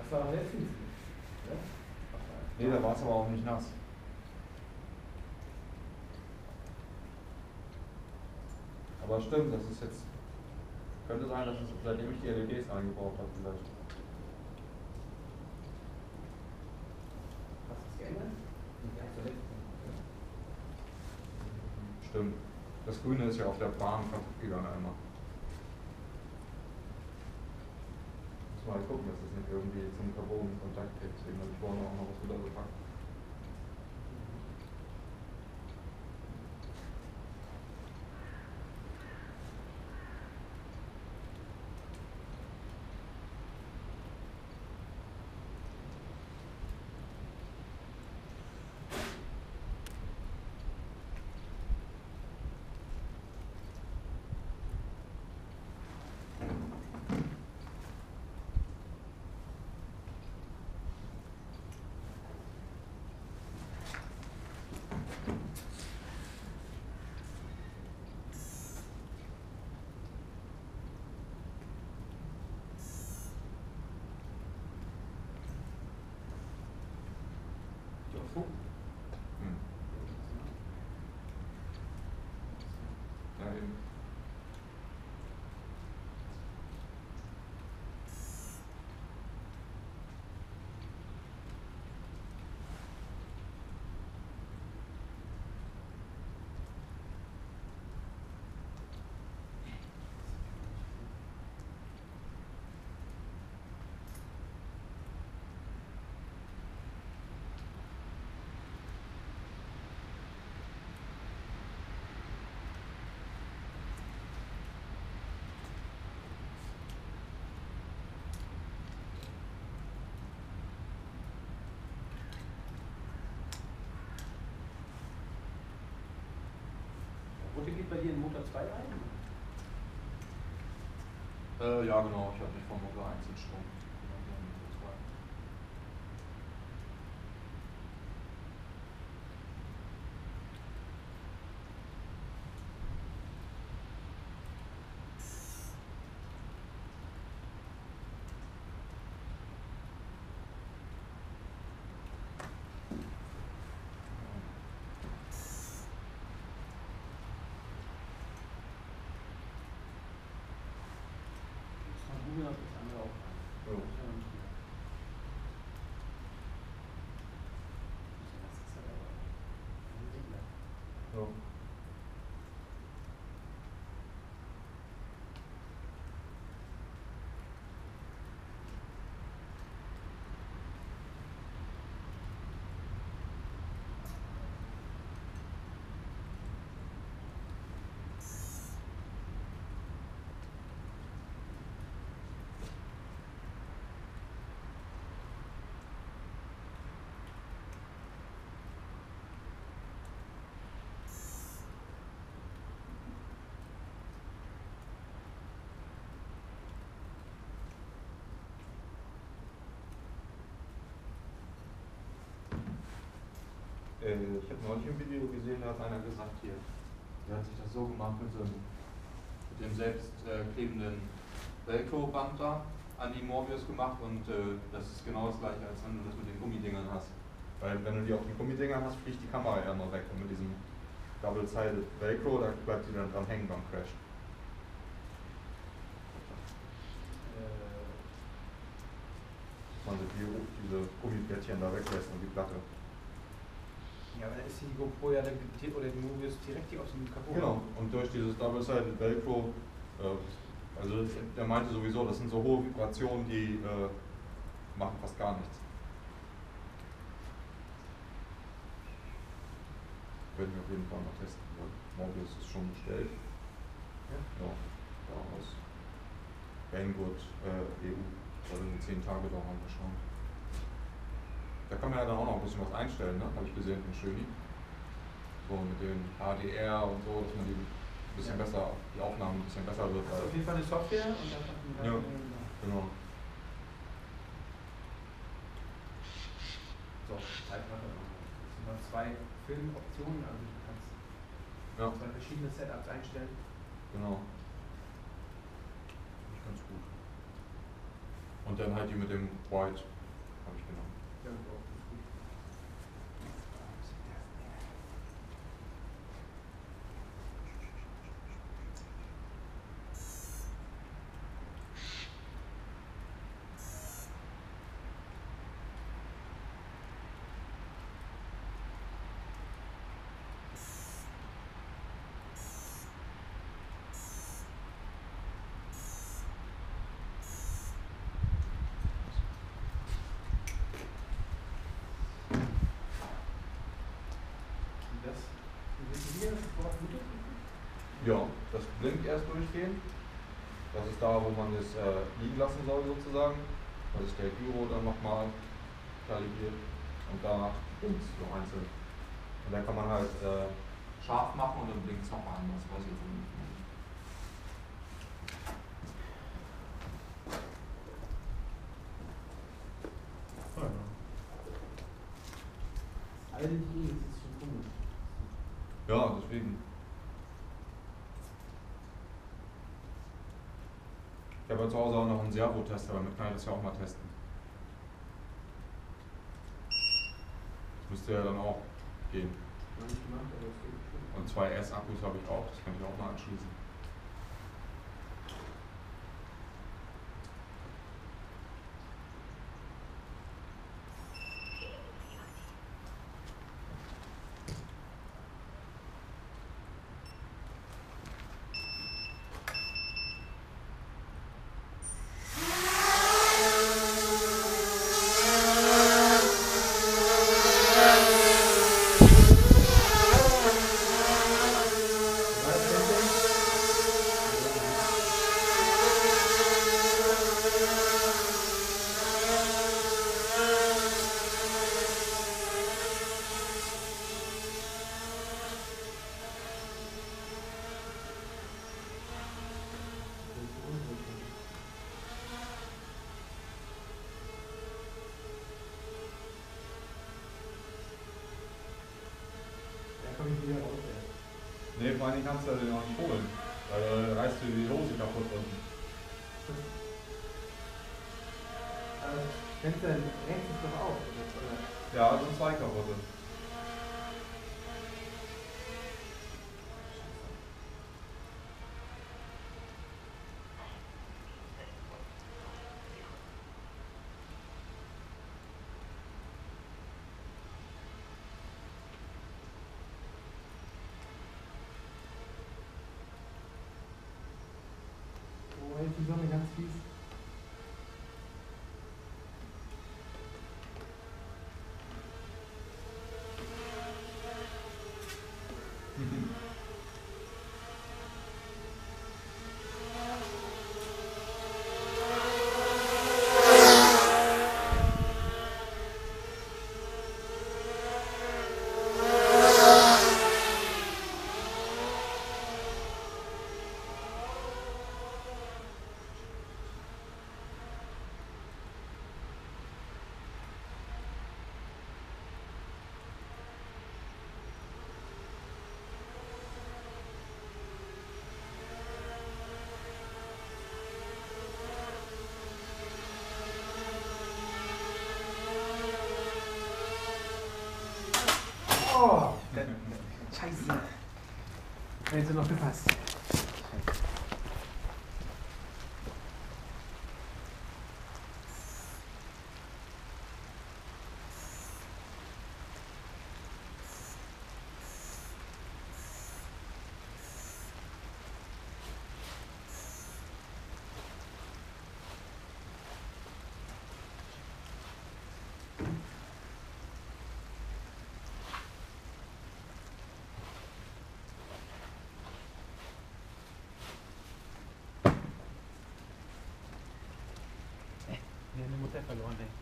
war sehr viel. Ja? Nee, da war es aber auch nicht nass. Aber stimmt, das ist jetzt. Könnte sein, dass es seitdem ich die LEDs eingebaut habe, vielleicht. Was ist geändert? Ja, zuletzt. Stimmt. Das Grüne ist ja auf der Bahn kaputt gegangen einmal. Muss mal gucken, dass es nicht irgendwie zum Carbon in Kontakt geht. Deswegen habe ich vorne auch noch was wieder gepackt. Ja, eben. Rote geht bei dir in Motor 2 ein? Ja, genau. Ich habe mich von Motor 1 in Strom. Das andere auch. Ja. Ja. Ich habe neulich ein Video gesehen, da hat einer gesagt, hier, der hat sich das so gemacht mit dem selbstklebenden Velcro-Band da an die Morbius gemacht und das ist genau das gleiche, als wenn du das mit den Gummidingern hast. Weil wenn du die auf den Gummidingern hast, fliegt die Kamera eher mal weg und mit diesem Double-Sided Velcro, da bleibt die dann dran hängen beim Crash. Man diese Gummiplättchen da weglässt und die Platte. Ja, aber dann ist die GoPro ja oder die Mobius direkt hier aus dem Kaputt. Genau, und durch dieses Double-Sided Velcro, also der meinte sowieso, das sind so hohe Vibrationen, die machen fast gar nichts. Werden wir auf jeden Fall mal testen. Mobius ist schon bestellt. Ja. Ja, da aus Banggood EU. Soll in 10 Tage dauern wahrscheinlich. Da kann man ja dann auch noch ein bisschen was einstellen, ne? Habe ich gesehen von Schöni. So mit dem HDR und so, dass man die ein bisschen besser, die Aufnahmen ein bisschen besser wird. Also auf jeden Fall eine Software und dann ja, genau. So, Zeitmache. Das sind noch 2 Filmoptionen, also du kannst 2 verschiedene Setups einstellen. Genau. Ganz gut. Und dann halt die mit dem White Ja, das blinkt erst durchgehend. Das ist da, wo man es liegen lassen soll sozusagen. Da ist der Gyro dann nochmal kalibriert und danach blinkt es so einzeln. Und dann kann man halt scharf machen und dann blinkt es nochmal anders. Weiß ich nicht. All die, das ist schon komisch. Ja, deswegen. Ich habe ja zu Hause auch noch einen Servo-Tester, damit kann ich das ja auch mal testen. Das müsste ja dann auch gehen. Und 2 S-Akkus habe ich auch, das kann ich auch mal anschließen. Nee, vor allem kannst du den auch nicht holen, weil dann reißt du die Hose kaputt unten. Fenster rechts ist doch auf, oder? Ja, sind 2 kaputte. Oh, jetzt die Sonne ganz fies. Oh, Scheiße. Hätte noch gepasst. Eine Mutter verloren, ey.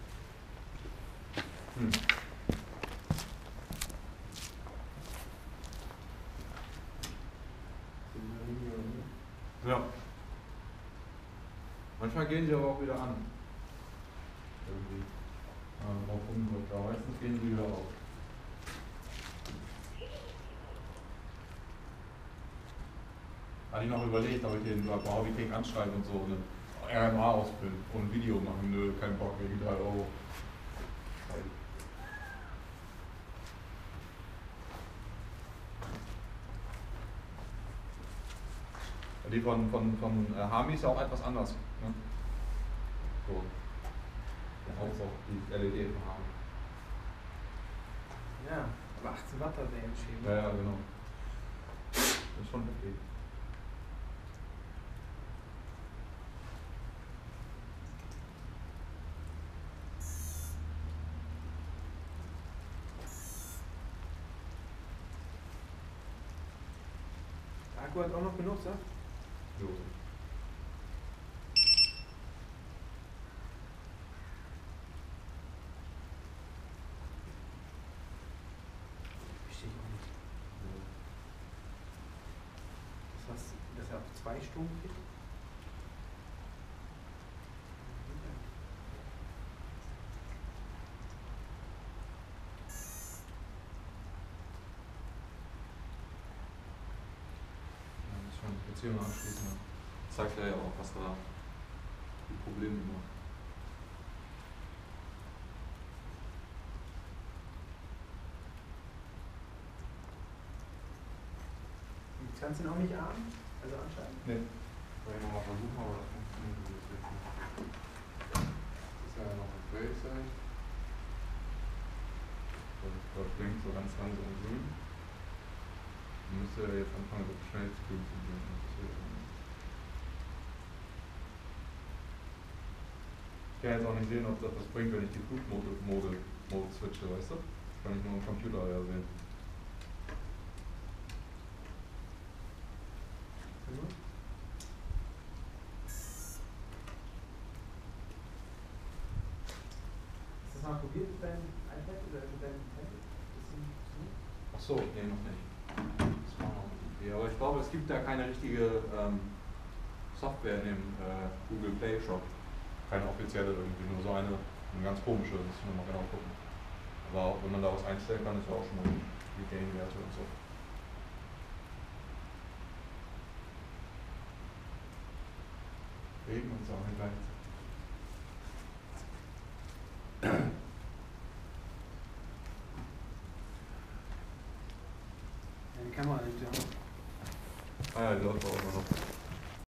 Ja. Manchmal gehen sie aber auch wieder an. Irgendwie. Drauf umgedrückt, aber meistens gehen sie wieder auf. Hatte ich noch überlegt, ob ich den bei Hobby King anschreibe und so eine RMA ausfüllen und ein Video machen. Nö, kein Bock, wegen 3 Euro. Die von Hami ist ja auch etwas anders. Ne? So. Der Haus auch die LED von Hami. Ja, aber 18 Watt hat der entschieden. Ja, ja, genau. Das ist schon heftig. Der Akku Akku hat auch noch genug, so? Jo. Verstehe ich auch nicht. Das heißt, dass er auf 2 Stunden kriegt? Beziehung anschließen. Zeigt ja auch, was da die Probleme macht. Das kannst du noch nicht ahnen? Also anscheinend? Nee. Soll ich nochmal versuchen, aber das funktioniert jetzt nicht. Das ist ja noch ein Drehzeit. Das blinkt so ganz langsam grün. Müsste jetzt anfangen, so schnell zu gehen. Ich kann jetzt auch nicht sehen, ob das was bringt, wenn ich die Flugmode switche, weißt du? Das kann ich nur am Computer ja sehen. Hast du das mal probiert mit deinem iPad oder mit deinem Tablet? Achso, nee, noch nicht. Das war noch nicht. Ja, aber ich glaube, es gibt da keine richtige Software in dem Google Play Shop. Keine offizielle irgendwie, nur so eine ganz komische, das müssen wir mal genau gucken. Aber wenn man da was einstellen kann, ist ja auch schon mal die Gain-Werte und so. Regen und Sonne gleichzeitig. Ja, die Kamera nimmt ja auch. Ah ja, die läuft auch immer noch.